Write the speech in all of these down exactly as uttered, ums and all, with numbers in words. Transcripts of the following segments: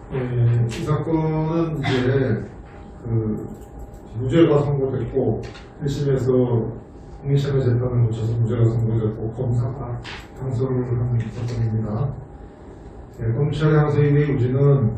예, 이 사건은 이제 그 무죄가 선고됐고 일 심에서 국민참여 재판을 거쳐서 무죄가 선고됐고 검사가 항소를 한 사건입니다. 예, 검찰의 항소인의 의지는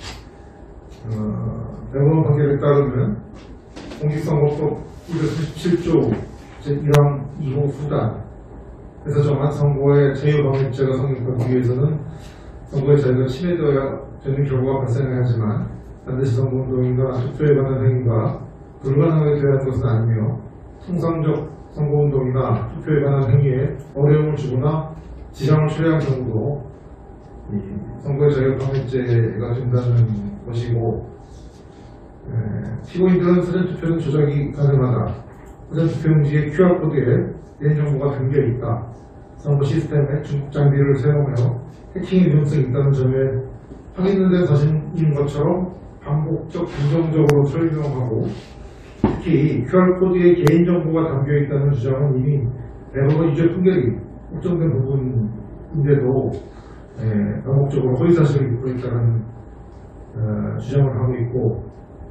어, 대법원 판결에 따르면 공직선거법 이백구십칠 조 제일 항 이 호 후단에서 정한 선거의 자유방해죄가 성립하기 위해서는 선거의 자유가 침해되어야 되는 결과가 발생하지만 반드시 선거운동이나 투표에 관한 행위가 불가능하게 되어야 하는 것은 아니며 통상적 선거운동이나 투표에 관한 행위에 어려움을 주거나 지장을 초래한 경우도 이 선거의 자유방해죄가 된다는 것이고, 에, 피고인들은 사전투표는 조작이 가능하다. 사전투표용지의 큐알코드에 개인정보가 담겨있다. 선거 시스템에 중국 장비를 사용하여 해킹의 위험성이 있다는 점에 확인된 사실인 것처럼 반복적 부정적으로 설명하고, 특히 큐알코드에 개인정보가 담겨있다는 주장은 이미 대법원 유죄 판결이 확정된 부분인데도 예, 반복적으로 허위사실을 입고 있다는 어, 주장을 하고 있고,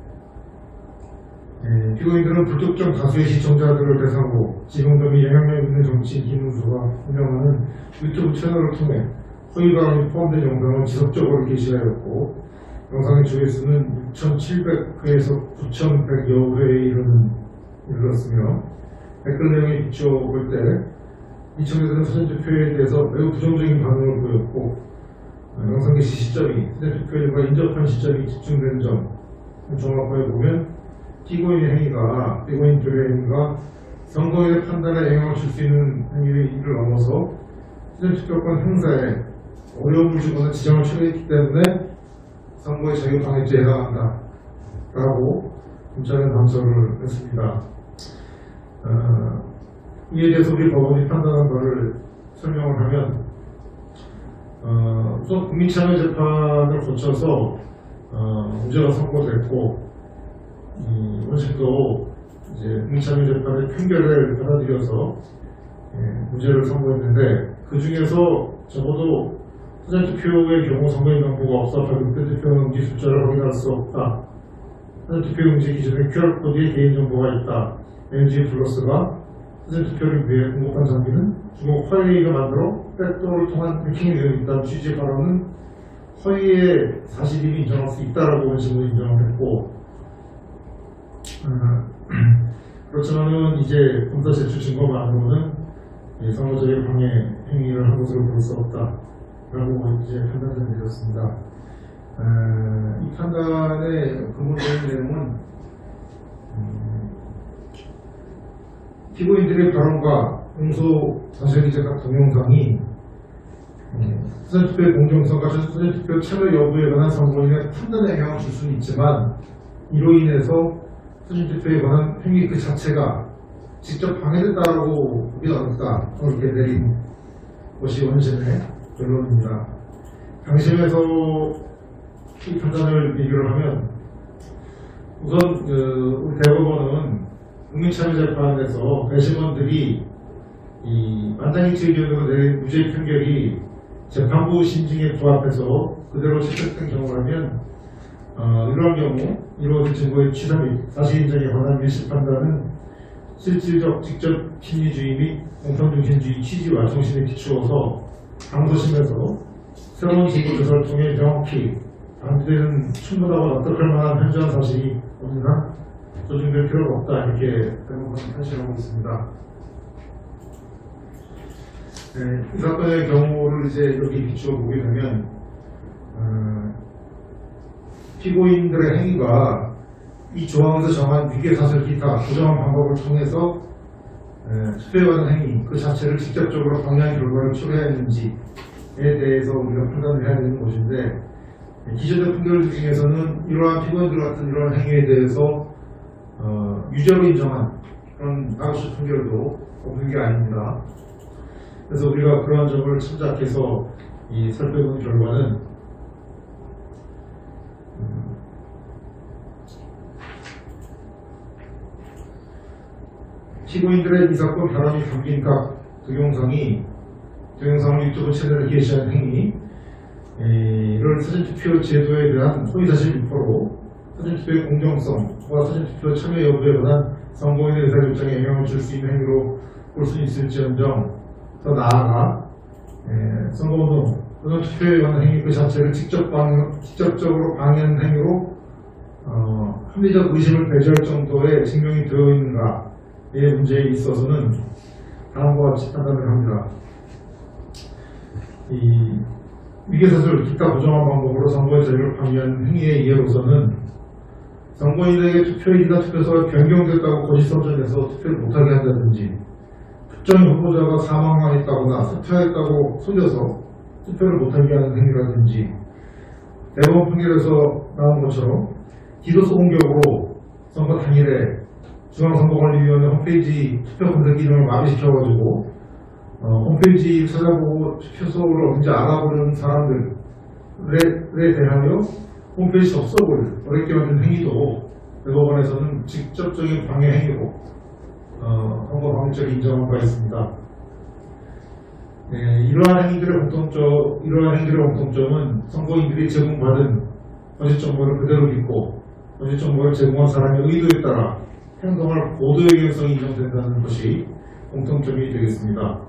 예, 피고인들은 불특정 다수의 시청자들을 대상으로 지명도 및 영향력 있는 정치인 김문수가 운영하는 유튜브 채널을 통해 허위 발언이 포함된 영상을 지속적으로 게시하였고, 영상의 조회수는 육천칠백 회에서 구천백여 회에 이르는, 이르렀으며, 댓글 내용에 비춰볼 때 시청자들은 사전투표에 대해서 매우 부정적인 반응을 보였고, 어, 영상 게시 시점이 사전투표일과 인접한 시점이 집중된 점 종합해 보면 피고인의 행위가 피고인들의 행위가 선거의 판단에 영향을 줄 수 있는 행위를 넘어서 사전투표권 행사에 어려움을 주거나 지장을 초래했기 때문에 선거의 자유방해죄에 해당한다 라고 검찰은 항소를 했습니다. 어, 이에 대해서 우리 법원이 판단한 것을 설명을 하면, 어, 우선 국민참여재판을 거쳐서 어, 무죄가 선고됐고, 이 원심도 이제 국민참여재판의 판결을 받아들여서 예, 무죄를 선고했는데, 그 중에서 적어도 사전투표의 경우 선거인 명부가 없어 발급된 투표용지 숫자를 확인할 수 없다. 사전투표용지 기준에 큐알코드에 개인정보가 있다. 엔지 플러스가 사전투표를 위해 공급한 장비는 중국 화웨이가 만들어 백도어를 통한 해킹이 되어 있다는 취지의 발언은 허위의 사실임이 인정할 수 있다라고 원심으로 인정을 했고, 음, 그렇지만은 이제 검사 제출 증거만으로는 선거자의 방해 행위를 한 것으로 볼 수 없다라고 이제 판단을 내렸습니다. 에, 이 판단의 근본적인 내용은 음, 피고인들의 발언과 공소 사실기재각 동영상이 사전투표의 공정성과 사전투표 참여 여부에 관한 선거인의 판단에 영향을 줄 수는 있지만, 이로 인해서 사전투표에 관한 행위 그 자체가 직접 방해됐다고 보기 어렵다, 이렇게 내린 것이 원심의 결론입니다. 당심에서 이 판단을 비교를 하면, 우선 그 우리 대법원은 국민참여재판에서 배심원들이 이 만장일치 의견으로 내린 무죄 판결이 재판부 심증에 부합해서 그대로 채택된 경우라면, 어, 이러한 경우 이루어진 증거의 취사 및 사실 인정에 관한 밀실 판단은 실질적 직접 심리주의 및 공평중심주의 취지와 정신에 비추어서 항소심에서 새로운 증거 조사를 통해 명확히 반대는 충분하고 납득할 만한 현저한 사실이 없는 한 조정될 필요가 없다, 이렇게 대법원이 판시하고 있습니다. 네, 이 사건의 경우를 이제 여기 비추어 보게 되면, 어, 피고인들의 행위가 이 조항에서 정한 위계사실 기타 부정한 방법을 통해서 에, 투표에 관한 행위 그 자체를 직접적으로 방해한 결과를 초래했는지에 대해서 우리가 판단을 해야 되는 것인데, 기존의 판결 중에서는 이러한 피고인들 같은 이러한 행위에 대해서 어, 유죄로 인정한 그런 나우스 판결도 없는 게 아닙니다. 그래서 우리가 그러한 점을 참작해서 이 살펴본 결과는, 음, 피고인들의 이 사건 발언이 담긴 각 동영상이 동영상을 유튜브 채널에 게시한 행위, 이를 사전투표 제도에 대한 허위사실 유포로 사전투표의 공정성과 사전투표 참여 여부에 관한 선거인의 의사결정에 영향을 줄 수 있는 행위로 볼 수 있을지언정 더 나아가 에, 선거운동 또는 투표에 관한 행위 그 자체를 직접 방, 직접적으로 방해하는 행위로 어, 합리적 의심을 배제할 정도의 증명이 되어 있는가의 문제에 있어서는 다음과 같이 판단을 합니다. 이 위계사슬 기타 부정한 방법으로 선거의 자유를 방해하는 행위의 예로서는 선거인에게 투표일이나 투표소가 변경됐다고 거짓 선전해서 투표를 못하게 한다든지 특정 후보자가 사망했다거나 사퇴했다고 속여서 투표를 못하게 하는 행위라든지 대법원 판결에서 나온 것처럼 디도스 공격으로 선거 당일에 중앙선거관리위원회 홈페이지 투표 검색 기능을 마비시켜가지고 어, 홈페이지 찾아보고 투표소를 어딘지 알아보는 사람들에 대하여 홈페이지 접속을 어렵게 만든 행위도 대법원에서는 직접적인 방해 행위로 어, 선거 방해죄를 인정한 바 있습니다. 네, 이러한 행위들의 공통점, 이러한 행위들의 공통점은 선거인들이 제공받은 거짓 정보를 그대로 믿고 거짓 정보를 제공한 사람의 의도에 따라 행동할 고도의 경성이 인정된다는 것이 공통점이 되겠습니다.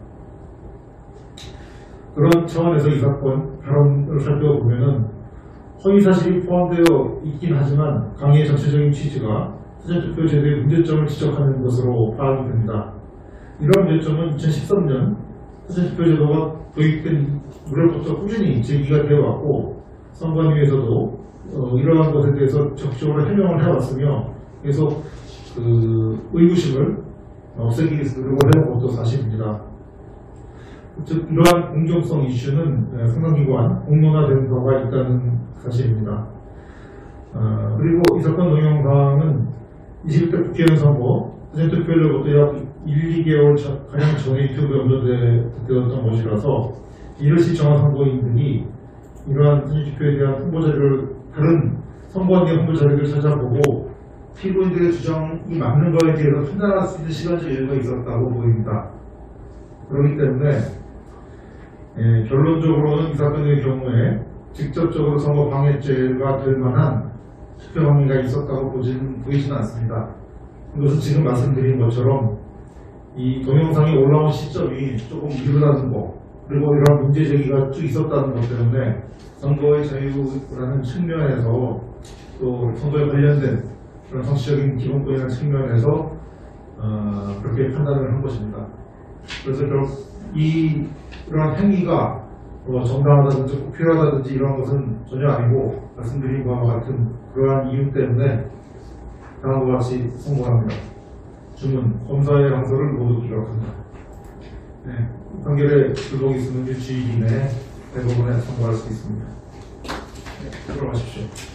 그런 차원에서 이 사건 발언을 살펴보면은 허위사실이 포함되어 있긴 하지만 강의의 전체적인 취지가 사전투표 제도의 문제점을 지적하는 것으로 파악이 됩니다. 이런 문제점은 이천십삼 년 사전투표 제도가 도입된 무렵부터 꾸준히 제기가 되어 왔고 선관위에서도 어, 이러한 것에 대해서 적극적으로 해명을 해왔으며 계속 그 의구심을 없애기 노력을 해온 것도 사실입니다. 즉 이러한 공정성 이슈는 상당기관 공론화된 바가 있다는 사실입니다. 어, 그리고 이 사건 동영상은 이십 대 국회의원 선거 사전투표일로부터 약 일, 이 개월 가량 전에 유튜브에 업로드되었던 것이라서 이르시 정한 선거인들이 이러한 사전투표에 대한 홍보 자료를 다른 선거관계 홍보 자료를 찾아보고 피고인들의 주장이 맞는 거에 대해서 판단할 수 있는 시간적 여유가 있었다고 보입니다. 그렇기 때문에 예, 결론적으로는 이 사건의 경우에 직접적으로 선거 방해죄가 될 만한 투표 방해가 있었다고 보지는, 보이지는 않습니다. 이것은 지금 말씀드린 것처럼 이 동영상이 올라온 시점이 조금 이르다는 거 그리고 이런 문제 제기가 쭉 있었다는 것 때문에 선거의 자유라는 측면에서 또 선거에 관련된 그런 정치적인 기본권이라는 측면에서 어, 그렇게 판단을 한 것입니다. 그래서 이 이러한 행위가 뭐 정당하다든지 꼭 필요하다든지 이런 것은 전혀 아니고 말씀드린 바와 같은 그러한 이유 때문에 다음과 같이 선고합니다. 주문, 검사의 항소를 모두 기각합니다. 네, 판결에 불복이 있으면 일주일 이내에 대법원에 선고할 수 있습니다. 네, 들어가십시오.